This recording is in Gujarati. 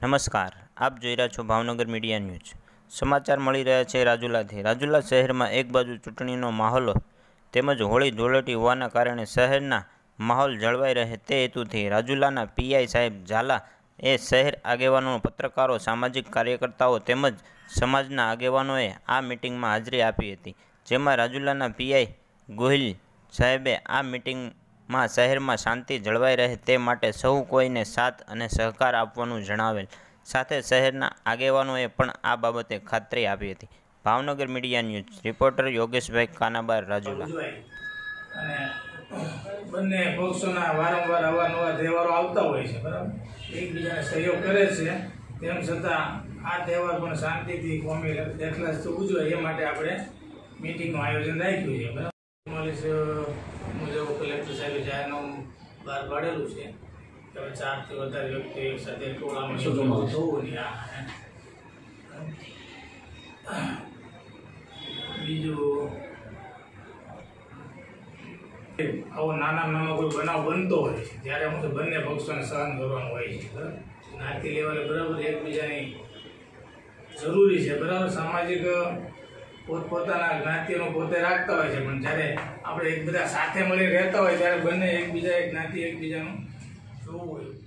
નમસ્કાર, આપ જોઈ રહ્યા છો ભાવનગર મીડિયા ન્યૂઝ। સમાચાર મળી રહ્યા છે રાજુલાથી। રાજુલા શહેરમાં એક બાજુ ચૂંટણીનો માહોલ તેમજ હોળી ધૂળેટી હોવાના કારણે શહેરના માહોલ જળવાઈ રહે તે હેતુથી રાજુલાના પીઆઈ સાહેબ ઝાલા એ શહેર આગેવાનો, પત્રકારો, સામાજિક કાર્યકર્તાઓ તેમજ સમાજના આગેવાનોએ આ મિટિંગમાં હાજરી આપી હતી, જેમાં રાજુલાના પીઆઈ ગોહિલ સાહેબે આ મિટિંગમાં શહેરમાં શાંતિ જળવાઈ રહે તે માટે સૌ કોઈને સાથ અને સહકાર આપવાનું જણાવેલ, સાથે શહેરના આગેવાનોએ પણ આ બાબતે ખાતરી આપી હતી। Bhavnagar media news reporter Yogeshbhai Kanabar, Rajula. બંને પક્ષોના વારંવાર અવારનવાર તહેવારો આવતા હોય છે, બરાબર, એકબીજાને સહયોગ કરે છે, તેમ છતાં આ તહેવાર પણ શાંતિથી કોમી એકલાસથી ઉજવાય એ માટે આપણે મિટિંગનું આયોજન રાખ્યું છે, બરાબર। પોલીસ મુજબ કલેક્ટર સાહેબે જાહેરનામું બહાર પાડેલું છે કે 4 થી વધારે વ્યક્તિઓ એક સાથે ટોળામાં થવું નહીં। બીજું, આવો નાનો કોઈ બનાવ બનતો હોય છે ત્યારે હું તો બંને પક્ષોને સહન કરવાનું હોય છે, બરાબર। જ્ઞાતિ લેવલે બરાબર એકબીજાની જરૂરી છે, બરાબર। સામાજિક પોતપોતાના જ્ઞાતિઓનો પોતે રાખતા હોય છે, પણ જ્યારે આપણે એક બધા સાથે મળી રહેતા હોય ત્યારે બંને એકબીજા એક જ્ઞાતિ એકબીજાનું જોવું હોય।